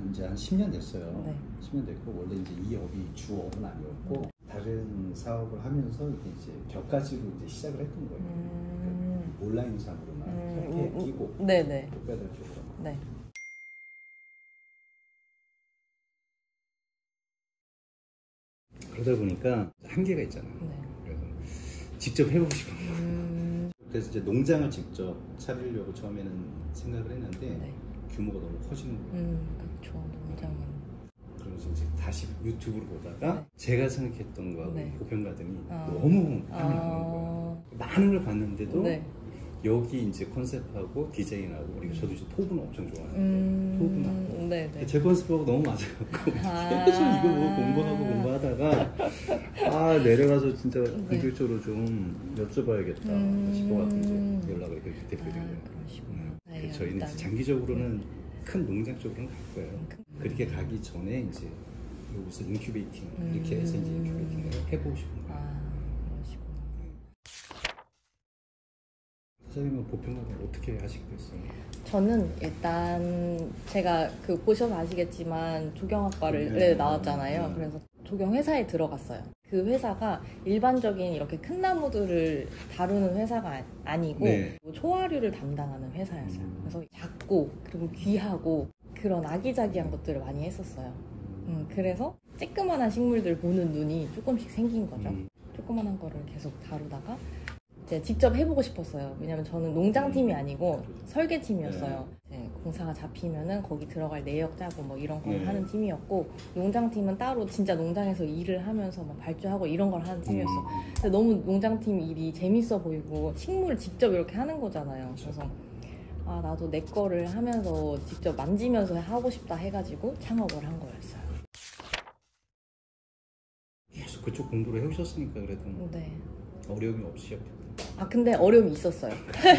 이제 한 10년 됐어요. 네. 10년 됐고 원래 이제 이 업이 주업은 아니었고 다른 사업을 하면서 이게 이제 벽가지로 이제 시작을 했던 거예요. 그러니까 온라인상으로만 형태에 끼고 네네. 독배달 쪽으로. 네. 그러다 보니까 한계가 있잖아요. 네. 그래서 직접 해보고 싶은 거예요. 그래서 이제 농장을 직접 차리려고 처음에는 생각을 했는데 네. 규모가 너무 커지는 거예요. 그렇죠. 농장은. 그러면서 이제 다시 유튜브를 보다가 네. 제가 생각했던 거하고 네. 보편가더니 아. 너무 땀이 나는 거예요. 많은 걸 봤는데도 네. 여기 이제 컨셉하고 디자인하고 그리고 저도 이제 톱은 엄청 좋아해요. 톱은하고 네네. 제 컨셉하고 너무 맞아요. 계속 이거 뭐 공부하다가 아 내려가서 진짜 본격적으로 좀 여쭤봐야겠다 싶어가지고 이제 연락을 이렇게 대표된 거예요. 그러시구나. 그래서 저희는 이제 장기적으로는 큰 농장 쪽으로는 갈 거예요. 그렇게 가기 전에 이제 여기서 인큐베이팅 이렇게 해서 이제 인큐베이팅을 해보고 싶은 거예요. 그러시구나. 사장님은 보편가게 어떻게 하시게 됐어요? 저는 일단 제가 보셔서 아시겠지만 조경학과를 나왔잖아요. 그래서 조경 회사에 들어갔어요. 그 회사가 일반적인 이렇게 큰 나무들을 다루는 회사가 아니고 초화류를 담당하는 회사였어요. 그래서 작고 그리고 귀하고 그런 아기자기한 것들을 많이 했었어요. 그래서 쬐끄만한 식물들 보는 눈이 조금씩 생긴 거죠. 조그만한 거를 계속 다루다가 이제 직접 해보고 싶었어요. 왜냐면 저는 농장팀이 아니고 설계팀이었어요. 이제 공사가 잡히면은 거기 들어갈 내역 짜고 뭐 이런 걸 하는 팀이었고, 농장팀은 따로 진짜 농장에서 일을 하면서 막 발주하고 이런 걸 하는 팀이었어. 근데 너무 농장팀 일이 재밌어 보이고 식물을 직접 이렇게 하는 거잖아요. 그래서 아 나도 내 거를 하면서 직접 만지면서 하고 싶다 해가지고 창업을 한 거였어요. 계속 그쪽 공부를 해오셨으니까 그래도 네. 어려움이 없으셨겠다. 아 근데 어려움이 있었어요.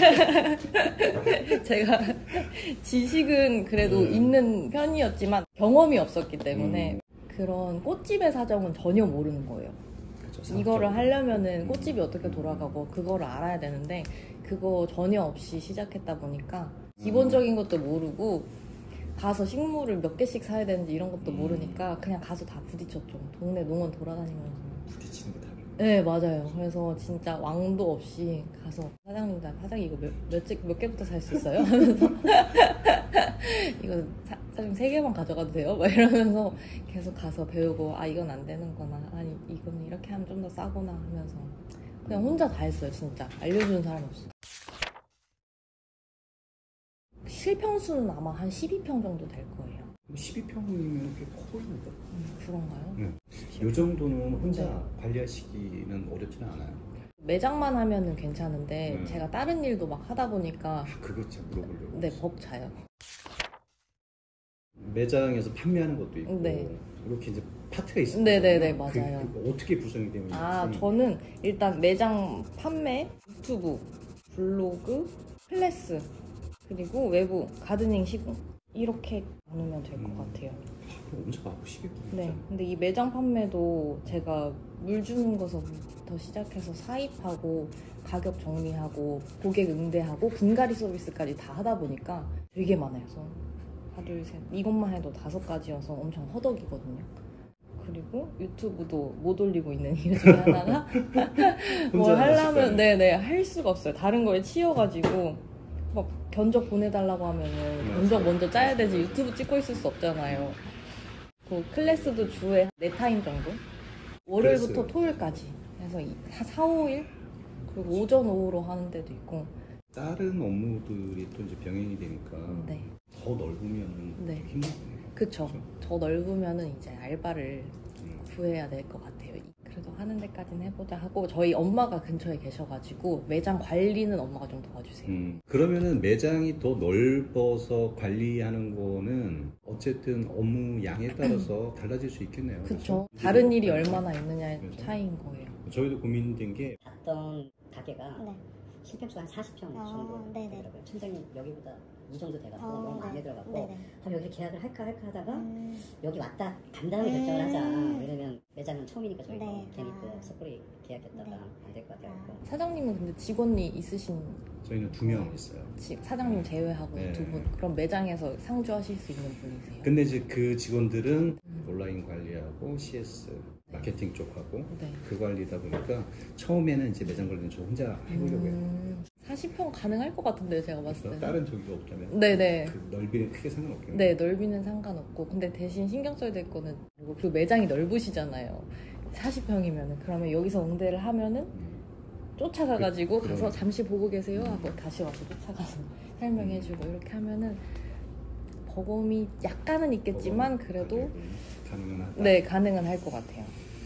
제가 지식은 그래도 있는 편이었지만 경험이 없었기 때문에 그런 꽃집의 사정은 전혀 모르는 거예요. 그렇죠, 이거를 하려면은 꽃집이 어떻게 돌아가고 그거를 알아야 되는데 그거 전혀 없이 시작했다 보니까 기본적인 것도 모르고 가서 식물을 몇 개씩 사야 되는지 이런 것도 모르니까 그냥 가서 다 부딪혔죠. 동네 농원 돌아다니면서. 부딪히는 거 다. 네 맞아요. 그래서 진짜 왕도 없이 가서 사장님 이거 몇 개부터 살 수 있어요? 하면서 이거 사장님 3개만 가져가도 돼요? 막 이러면서 계속 가서 배우고 아 이건 안 되는구나, 아니 이건 이렇게 하면 좀 더 싸구나 하면서 그냥 혼자 다 했어요. 진짜 알려주는 사람이 없어요. 실평수는 아마 한 12평 정도 될 거예요. 12평이면 꽤 커 보입니다. 그런가요? 네. 이 정도는 혼자 관리하시기는 어렵지는 않아요. 매장만 하면은 괜찮은데 제가 다른 일도 막 하다 보니까 그거 참 물어보려고. 네, 벅차요. 매장에서 판매하는 것도 있고 이렇게 이제 파트가 있어요. 네네네 맞아요. 어떻게 구성이 되어 있는지. 저는 일단 매장 판매, 유튜브, 블로그, 클래스, 그리고 외부 가드닝 시공 이렇게 나누면 될 것 같아요. 엄청 바쁘시겠군요. 네. 근데 이 매장 판매도 제가 물 주는 것부터 시작해서 사입하고 가격 정리하고 고객 응대하고 분갈이 서비스까지 다 하다 보니까 되게 많아요. 그래서 하나, 둘, 셋 이것만 해도 5가지여서 엄청 허덕이거든요. 그리고 유튜브도 못 올리고 있는 이유 중에 하나가 뭘 하려면 할 수가 없어요. 다른 거에 치여가지고 막 견적 보내달라고 하면은 견적 먼저 짜야 되지 유튜브 찍고 있을 수 없잖아요. 그 클래스도 주에 4타임 정도? 월요일부터 토요일까지 해서 4, 5일? 그리고 오전, 오후로 하는 데도 있고. 다른 업무들이 또 이제 병행이 되니까 더 넓으면 힘들거든요. 그쵸. 더 넓으면은 이제 알바를 구해야 될 것 같아요. 그래도 하는 데까지는 해보자 하고 저희 엄마가 근처에 계셔가지고 매장 관리는 엄마가 좀 도와주세요. 그러면은 매장이 더 넓어서 관리하는 거는 어쨌든 업무 양에 따라서 달라질 수 있겠네요. 그렇죠. 다른 일이 얼마나 있느냐의 차이인 거예요. 저희도 고민된 게 봤던 가게가 실평수가 한 40평 정도 되더라고요. 천장이 여기보다 이 정도 돼가지고 너무 많이 들어갔고 여기 계약을 할까 하다가 여기 왔다 간 다음에 결정을 하자. 왜냐면 매장은 처음이니까 저희가 네. 괜히 또 섣불리 계약했다가 네. 안 될 것 같아요. 사장님은 근데 직원이 있으신 저희는 2명 있어요. 사장님 제외하고 네. 두 분. 그럼 매장에서 상주하실 수 있는 분이세요? 근데 이제 그 직원들은 온라인 관리하고 CS 마케팅 쪽하고 네. 그 관리다 보니까 처음에는 이제 매장 관리는 저 혼자 해보려고 해요. 40평 가능할 것 같은데요, 제가 봤을 그래서 때. 다른 저기가 없다면 네네. 그 넓이는 크게 상관없겠네요. 네, 넓이는 상관없고. 근데 대신 신경 써야 될 거는 그 매장이 넓으시잖아요. 40평이면은. 그러면 여기서 응대를 하면은 쫓아가가지고 가서 잠시 보고 계세요 하고 다시 와서 쫓아가서 설명해주고 이렇게 하면은 버거움이 약간은 있겠지만 그래도 가능은 하다. 네, 가능은 할 것 같아요.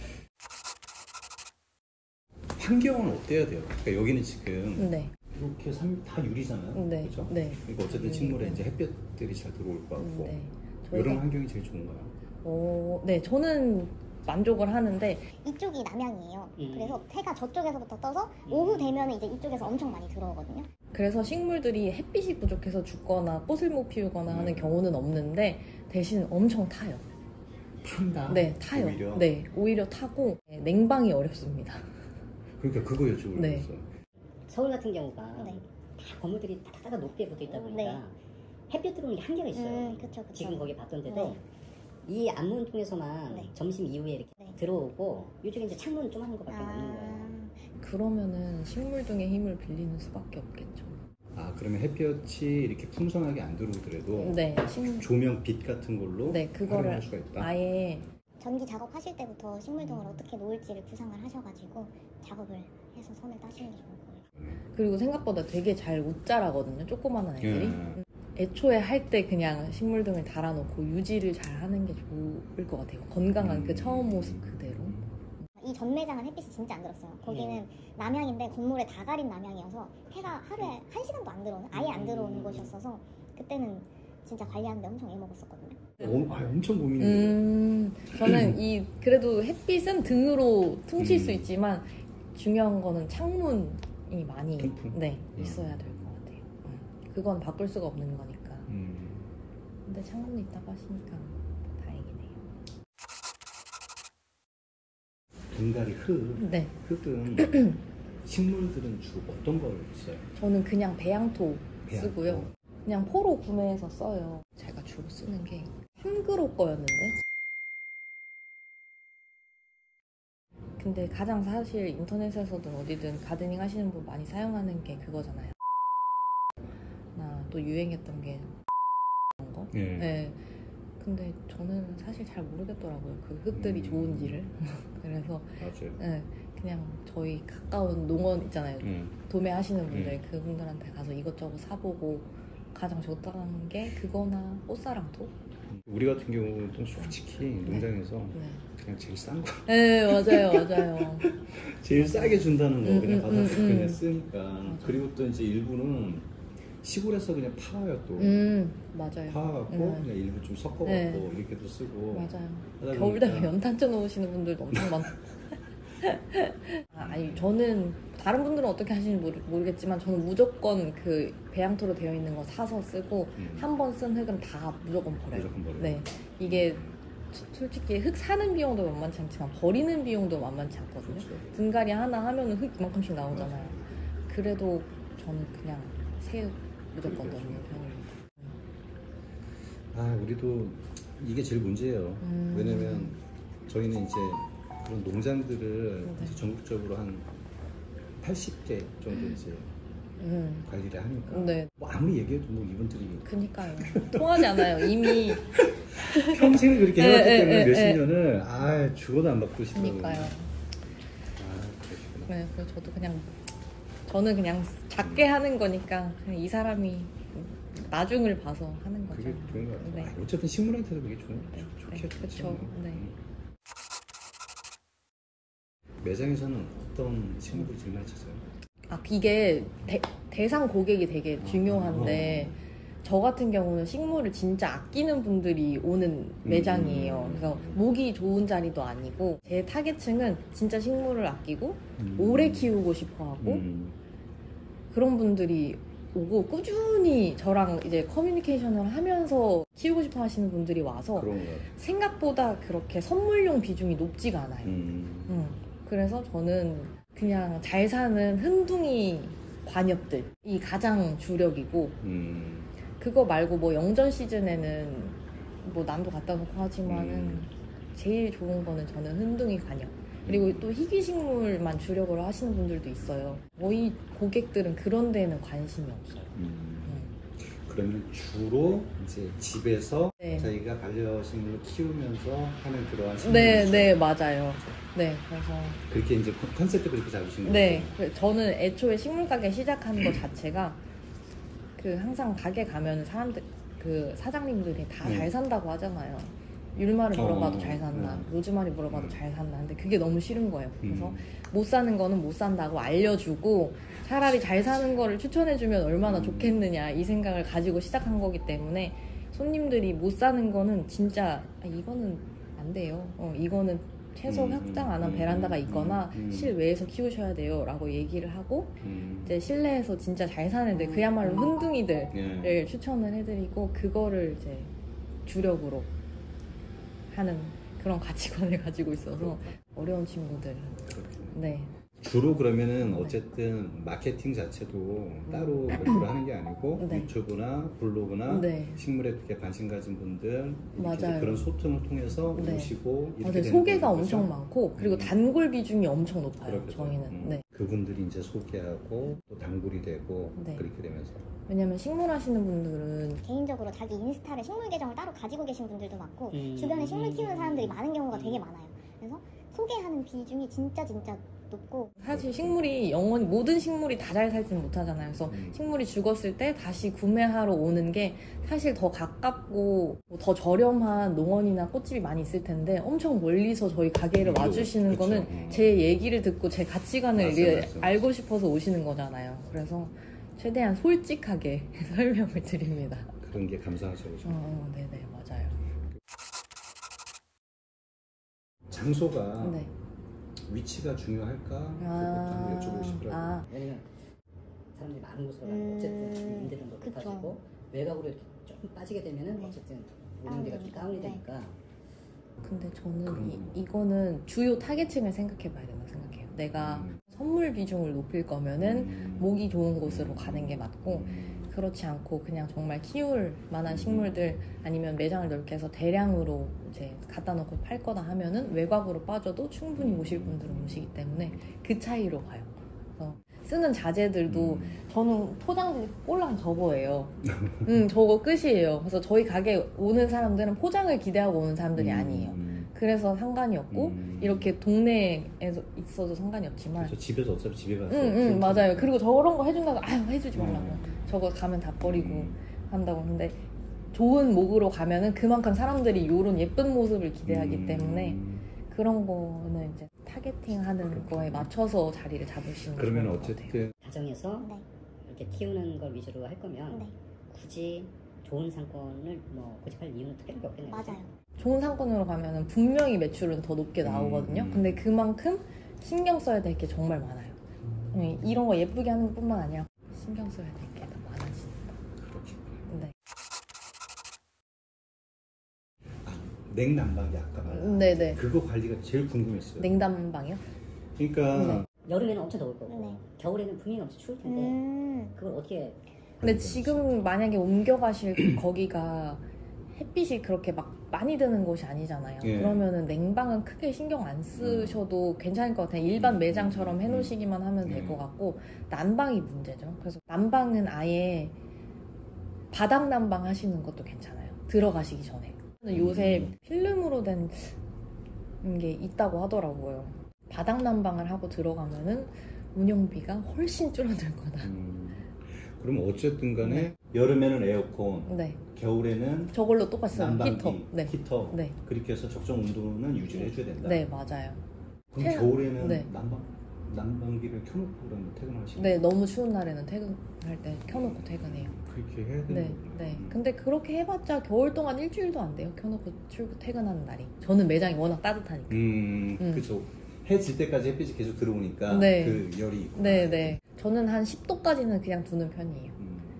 환경은 어때야 돼요? 그러니까 여기는 지금 네. 이렇게 다 유리잖아요. 네. 그렇죠? 네. 그러니까 어쨌든 식물에 이제 햇볕들이 잘 들어올 것 같고 네. 이런 환경이 제일 좋은가요? 네, 저는 만족을 하는데 이쪽이 남향이에요. 그래서 해가 저쪽에서부터 떠서 오후 되면 이제 이쪽에서 엄청 많이 들어오거든요. 그래서 식물들이 햇빛이 부족해서 죽거나 꽃을 못 피우거나 하는 경우는 없는데 대신 엄청 타요. 탄다? 네, 타요. 오히려? 네, 오히려 타고 냉방이 어렵습니다. 그러니까 그거 여쭤보려고 네. 했어요. 서울 같은 경우가 네. 다 건물들이 딱딱딱 높게 붙어 있다 보니까 네. 햇볕 들어오는 게 한계가 있어요. 그쵸. 지금 거기 봤던 데도 네. 이 앞문 통해서만 네. 점심 이후에 이렇게 네. 들어오고 이쪽에 이제 창문 좀 하는 것밖에 없는 거예요. 그러면은 식물 등의 힘을 빌리는 수밖에 없겠죠. 아 그러면 햇볕이 이렇게 풍성하게 안 들어오더라도 네, 조명 빛 같은 걸로 네, 그거를 활용할 수가 있다. 아예 전기 작업하실 때부터 식물등을 어떻게 놓을지를 구상을 하셔가지고 작업을 해서 선을 따시는 게 좋을 거예요. 그리고 생각보다 되게 잘 웃자라거든요. 조그마한 애들이. 예. 애초에 할 때 그냥 식물등을 달아놓고 유지를 잘 하는 게 좋을 것 같아요. 건강한 그 처음 모습 그대로. 이 전 매장은 햇빛이 진짜 안 들었어요. 거기는 남향인데 건물에 다 가린 남향이어서 해가 하루에 1시간도 안 들어오는, 아예 안 들어오는 곳이었어서 그때는 진짜 관리하는데 엄청 애먹었었거든요. 엄청 고민이에요. 저는 그래도 햇빛은 등으로 퉁칠 수 있지만 중요한 거는 창문이 많이 통풍. 네, 있어야 될 것 같아요. 그건 바꿀 수가 없는 거니까. 근데 창문이 있다고 하시니까 다행이네요. 분갈이 흙. 네. 흙은 식물들은 주로 어떤 걸 써요? 저는 그냥 배양토 배양토. 쓰고요. 그냥 포로 구매해서 써요. 제가 주로 쓰는 게 3그룹 거였는데. 근데 가장 사실 인터넷에서든 어디든 가드닝 하시는 분 많이 사용하는 게 그거잖아요. 또 유행했던 게 그런 거. 예. 네. 근데 저는 사실 잘 모르겠더라고요. 그 흙들이 좋은지를. 그래서 맞아요. 네, 그냥 저희 가까운 농원 있잖아요. 도매하시는 분들 그분들한테 가서 이것저것 사보고 가장 좋다는 게 그거나 꽃사랑토. 우리 같은 경우는 솔직히 농장에서 네. 그냥 제일 싼 거, 네, 맞아요. 제일 싸게 준다는 거 그냥 받아서 그냥 음. 쓰니까. 그리고 또 이제 일부는 시골에서 그냥 파와요 또. 맞아요. 파와갖고 그냥 일부 좀 섞어갖고 네. 이렇게도 쓰고. 맞아요. 하다 겨울 되면 보니까 연탄 놓으시는 분들도 엄청 많고. 아니 저는 다른 분들은 어떻게 하시는지 모르겠지만 저는 무조건 그 배양토로 되어 있는 거 사서 쓰고 한 번 쓴 흙은 다 무조건 버려요. 무조건 버려요. 네, 이게 솔직히 흙 사는 비용도 만만치 않지만 버리는 비용도 만만치 않거든요. 그렇죠. 등갈이 하나 하면은 흙 이만큼씩 나오잖아요. 그래도 저는 그냥 새 무조건 그렇죠. 넣는 편입니다. 아 우리도 이게 제일 문제예요. 왜냐면 저희는 이제 그런 농장들을 네. 이제 전국적으로 한 80개 정도 이제 관리를 하니까 네. 뭐 아무리 얘기해도 뭐 이분들이 그니까요. 통하지 않아요. 이미. 평생을 그렇게 해왔기 에, 때문에 에, 몇십 에. 년을 죽어도 안 바꾸시더라고요. 그니까요. 그러시구나. 네, 그래서 저는 그냥 작게 하는 거니까 그냥 이 사람이 나중을 봐서 하는 거죠. 그게 좋은 것 같아요. 네. 아, 어쨌든 식물한테도 그게 좋게 그쵸. 네. 매장에서는 어떤 식물을 제일 많이 찾아요? 이게 대상 고객이 되게 중요한데 저 같은 경우는 식물을 진짜 아끼는 분들이 오는 매장이에요. 그래서 목이 좋은 자리도 아니고 제 타겟층은 진짜 식물을 아끼고 오래 키우고 싶어하고 그런 분들이 오고 꾸준히 저랑 이제 커뮤니케이션을 하면서 키우고 싶어 하시는 분들이 와서 그런 거 같아요. 생각보다 그렇게 선물용 비중이 높지가 않아요. 그래서 저는 그냥 잘 사는 흔둥이 관엽들이 가장 주력이고 그거 말고 뭐 영전 시즌에는 뭐 남도 갖다 놓고 하지만은 제일 좋은 거는 저는 흔둥이 관엽. 그리고 또 희귀식물만 주력으로 하시는 분들도 있어요. 거의 고객들은 그런 데는 관심이 없어요. 그러면 주로 이제 집에서 네. 자기가 반려식물을 키우면서 하는 그러한 네, 식물이죠. 네, 맞아요. 네, 그래서 그렇게 이제 컨셉도 그렇게 잡으신 네, 거예요? 저는 애초에 식물 가게 시작한 것 자체가 그 항상 가게 가면 사람들 그 사장님들이 다 잘 산다고 하잖아요. 율마를 물어봐도 잘 산다, 로즈마리 물어봐도 잘 산다. 근데 그게 너무 싫은 거예요. 그래서 못 사는 거는 못 산다고 알려주고 차라리 잘 사는 거를 추천해주면 얼마나 좋겠느냐 이 생각을 가지고 시작한 거기 때문에 손님들이 못 사는 거는 진짜 이거는 안 돼요. 이거는 최소 확장 안 한 베란다가 있거나 실외에서 키우셔야 돼요 라고 얘기를 하고 이제 실내에서 진짜 잘 사는데 그야말로 흔둥이들을 추천을 해드리고 그거를 이제 주력으로 하는 그런 가치관을 가지고 있어서 어려운 친구들. 네. 주로 그러면은 어쨌든 마케팅 자체도 따로 별도로 하는 게 아니고 네. 유튜브나 블로그나 네. 식물에 그렇게 관심 가진 분들 이렇게 맞아요. 그런 소통을 통해서 네. 오시고 이렇게 맞아요. 되는 소개가 거죠? 엄청 많고 그리고 단골 비중이 엄청 높아요. 그렇겠죠. 저희는. 네. 그분들이 이제 소개하고 또 단골이 되고 네. 그렇게 되면서 왜냐면 식물 하시는 분들은 개인적으로 자기 인스타를 식물 계정을 따로 가지고 계신 분들도 많고 주변에 식물 키우는 사람들이 많은 경우가 되게 많아요. 그래서 소개하는 비중이 진짜 높고 사실 식물이 영원히 모든 식물이 다 잘 살지는 못하잖아요. 그래서 식물이 죽었을 때 다시 구매하러 오는 게 사실 더 가깝고 더 저렴한 농원이나 꽃집이 많이 있을 텐데 엄청 멀리서 저희 가게를 와주시는 그쵸. 거는 제 얘기를 듣고 제 가치관을 맞아요. 알고 싶어서 오시는 거잖아요. 그래서 최대한 솔직하게 설명을 드립니다. 그런 게 감사하죠. 그죠? 네네 맞아요. 장소가 네. 위치가 중요할까? 그것도 한번 여쭤보고 싶더라고요. 왜냐면 사람들이 많은 곳으로 가면 어쨌든 임대료도 그쵸. 높아지고 외곽으로 이렇게 조금 빠지게 되면은 어쨌든 운영비가 좀 다운이 되니까. 근데 저는 이거는 주요 타겟층을 생각해 봐야 된다고 생각해요. 내가 선물 비중을 높일 거면은 모기 좋은 곳으로 가는 게 맞고 그렇지 않고 그냥 정말 키울 만한 식물들 아니면 매장을 넓게 해서 대량으로 이제 갖다 놓고 팔 거다 하면은 외곽으로 빠져도 충분히 오실 분들은 오시기 때문에 그 차이로 가요. 그래서 쓰는 자재들도 저는 포장지 꼴랑 저거예요. 저거 끝이에요. 그래서 저희 가게 오는 사람들은 포장을 기대하고 오는 사람들이 아니에요. 그래서 상관이 없고 이렇게 동네에서 있어도 상관이 없지만 그렇죠. 집에서 어차피 집에 가서 맞아요. 그리고 저런 거 해준다고 아유 해주지 말라고 저거 가면 다 버리고 한다고 하는데 좋은 목으로 가면은 그만큼 사람들이 이런 예쁜 모습을 기대하기 때문에 그런 거는 이제 타겟팅하는 거에 맞춰서 자리를 잡으시는 그러면 좋은 것 같아요. 어쨌든 가정에서 네. 이렇게 키우는 걸 위주로 할 거면 네. 굳이 좋은 상권을 뭐 고집할 이유는 특별히 없겠네요. 맞아요. 좋은 상권으로 가면은 분명히 매출은 더 높게 나오거든요. 근데 그만큼 신경 써야 될 게 정말 많아요. 이런 거 예쁘게 하는 것뿐만 아니라 신경 써야 될 게 더 많아진다. 그렇겠구나. 네. 냉난방이 아까 말한 네네. 그거 관리가 제일 궁금했어요. 냉담방이요? 그러니까 여름에는 엄청 더울 거고 네. 겨울에는 분명히 엄청 추울 텐데 그걸 어떻게 근데 지금 만약에 옮겨가실 거기가 햇빛이 그렇게 막 많이 드는 곳이 아니잖아요. 예. 그러면은 냉방은 크게 신경 안 쓰셔도 괜찮을 것 같아요. 일반 매장처럼 해놓으시기만 하면 될 것 같고 난방이 문제죠. 그래서 난방은 아예 바닥 난방 하시는 것도 괜찮아요. 들어가시기 전에. 요새 필름으로 된 게 있다고 하더라고요. 바닥 난방을 하고 들어가면은 운영비가 훨씬 줄어들 거다. 그럼 어쨌든 간에 여름에는 에어컨, 네. 겨울에는 저걸로 똑같이 써요. 난방기, 히터. 네. 히터. 네. 그렇게 해서 적정 온도는 유지를 해줘야 된다. 네, 맞아요. 그럼 겨울에는 네. 난방기를 켜놓고 그러면 퇴근하시나요? 네, 너무 추운 날에는 퇴근할 때 켜놓고 퇴근해요. 그렇게 해야 되는 네, 거구나. 네. 근데 그렇게 해봤자 겨울 동안 일주일도 안 돼요. 켜놓고 퇴근하는 날이. 저는 매장이 워낙 따뜻하니까. 그렇죠. 해 질 때까지 햇빛이 계속 들어오니까 네. 그 열이 있고. 네, 네. 저는 한 10도까지는 그냥 두는 편이에요.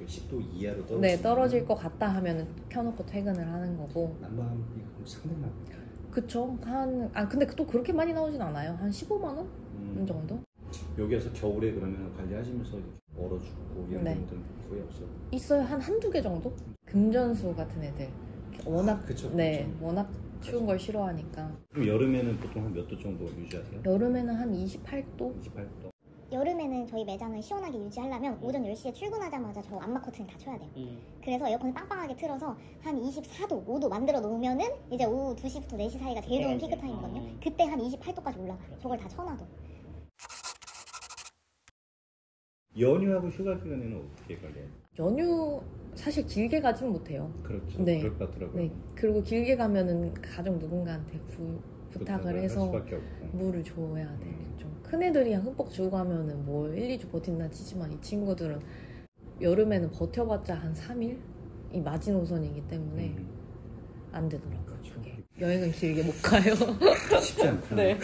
10도 이하로 떨어지면 네, 떨어질 것 같다 하면 켜놓고 퇴근을 하는 거고. 난방비 상당히 나요. 그쵸. 근데 또 그렇게 많이 나오진 않아요. 한 15만 원 정도? 여기에서 겨울에 그러면 관리하시면서 얼어 죽고 이런 네. 경우들은 거의 없어요. 있어요. 한두 개 정도? 금전수 같은 애들. 워낙 그쵸, 네, 그쵸. 워낙 추운 걸 싫어하니까. 그럼 여름에는 보통 한 몇 도 정도 유지하세요? 여름에는 한 28도? 28도. 여름에는 저희 매장을 시원하게 유지하려면 오전 10시에 출근하자마자 저 암막 커튼을 다 쳐야 돼요. 그래서 에어컨을 빵빵하게 틀어서 한 24도, 5도 만들어 놓으면은 이제 오후 2시부터 4시 사이가 제일 좋은 피크 타임이거든요. 그때 한 28도까지 올라가요. 저걸 다 쳐놔도. 연휴하고 휴가 기간에는 어떻게 관리해요? 연휴 사실 길게 가진 못해요. 그렇죠. 네. 그럴 것 같더라고요. 네. 그리고 길게 가면은 가족 누군가한테 부탁을 해서 수밖에 없고. 물을 줘야 되겠죠. 큰애들이야 흠뻑 주고 가면은 뭐 1, 2주 버틴다 치지만 이 친구들은 여름에는 버텨봤자 한 3일? 이 마지노선이기 때문에 안 되더라고요. 그렇죠. 그게. 여행은 길게 못 가요. 쉽지 않다. 네.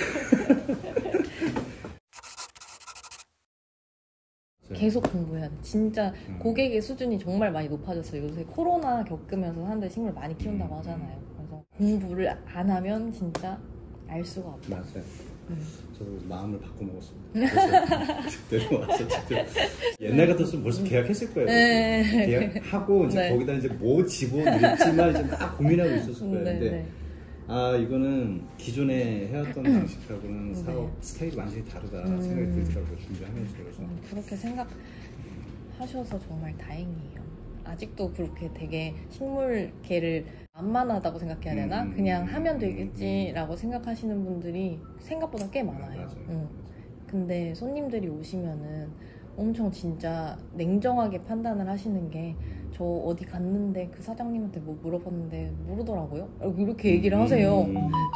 계속 공부해야 돼. 진짜 고객의 수준이 정말 많이 높아졌어요. 요새 코로나 겪으면서 사람들이 식물 많이 키운다고 하잖아요. 그래서 공부를 안 하면 진짜 알 수가 없어요. 맞아요. 저도 마음을 바꿔 먹었습니다. 그대로 와서 직접 옛날 같았으면 벌써 계약했을 거예요. 네. 계약하고 이제 네. 거기다 이제 뭐 집어넣을지만 이제 딱 고민하고 있었을 거예요. 네, 근데 네. 이거는 기존에 해왔던 방식하고는 네. 사업 스타일이 완전히 다르다 생각이 들더라고요. 준비하면서. 그래서 그렇게 생각하셔서 정말 다행이에요. 아직도 그렇게 되게 식물계를 만만하다고 생각해야 되나? 그냥 하면 되겠지라고 생각하시는 분들이 생각보다 꽤 많아요. 맞아요. 근데 손님들이 오시면은 엄청 진짜 냉정하게 판단을 하시는 게 저 어디 갔는데 그 사장님한테 뭐 물어봤는데 모르더라고요. 이렇게 얘기를 하세요.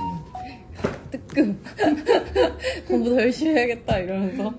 뜨끔. 공부 더 열심히 해야겠다 이러면서.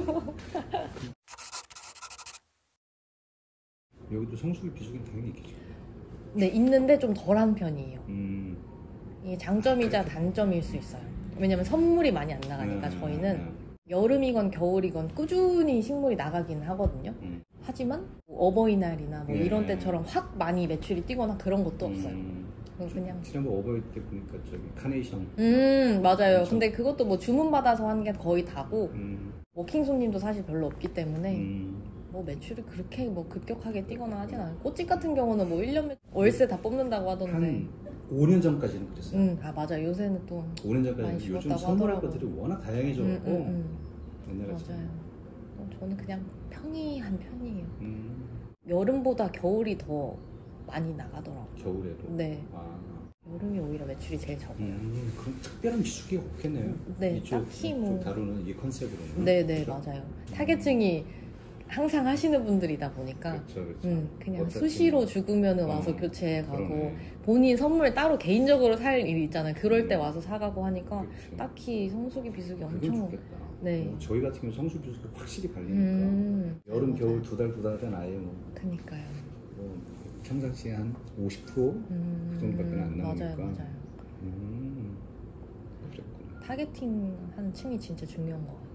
여기도 성수기 비수기는 당연히 있겠죠. 네, 있는데 좀 덜한 편이에요. 이게 장점이자 그렇죠. 단점일 수 있어요. 왜냐면 선물이 많이 안 나가니까 저희는 여름이건 겨울이건 꾸준히 식물이 나가긴 하거든요. 하지만 어버이날이나 뭐 이런 때처럼 확 많이 매출이 뛰거나 그런 것도 없어요. 그냥 지난번 어버이 때 보니까 저기 카네이션. 맞아요. 그렇죠. 근데 그것도 뭐 주문 받아서 하는 게 거의 다고 워킹 손님도 사실 별로 없기 때문에 뭐 매출이 그렇게 뭐 급격하게 뛰거나 하진 않아요. 꽃집 같은 경우는 뭐 1년 월세 다 뽑는다고 하던데. 한 5년 전까지는 그랬어요. 맞아. 요새는 또 5년 전까지 많이 요즘 줄었다고 선물할 하더라고요. 것들이 워낙 다양해져갖고 옛날에 맞아요. 저는 그냥 편이한 편이에요. 음. 여름보다 겨울이 더 많이 나가더라고요. 겨울에도. 네. 아. 여름이 오히려 매출이 제일 적어요. 그럼 특별한 비수기가 없겠네요. 네, 이쪽, 딱히 뭐. 이쪽 다루는 이 컨셉으로는. 네네, 그렇죠? 맞아요. 타겟층이 항상 하시는 분들이다 보니까 그렇죠. 그냥 어차피 수시로 죽으면은 와서 교체해 가고 그러네. 본인 선물 따로 개인적으로 살 일이 있잖아요. 그럴 때 와서 사가고 하니까 그치. 딱히 성수기 비수기 그건 엄청 좋겠다. 네. 저희 같은 경우 성수 비수기가 확실히 갈리니까 여름 맞아요. 겨울 두 달은 아예 그니까요. 뭐 평상시에 한 50% 그 정도밖에 안 나오니까. 맞아요. 그랬구나. 타겟팅 하는 층이 진짜 중요한 것 같아요.